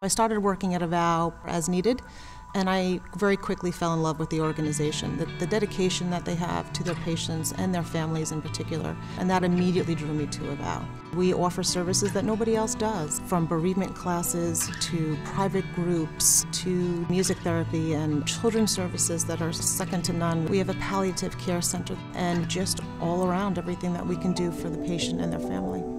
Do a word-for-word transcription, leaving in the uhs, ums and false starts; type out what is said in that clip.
I started working at Avow as needed, and I very quickly fell in love with the organization, the, the dedication that they have to their patients and their families in particular, and that immediately drew me to Avow. We offer services that nobody else does, from bereavement classes to private groups to music therapy and children's services that are second to none. We have a palliative care center and just all around everything that we can do for the patient and their family.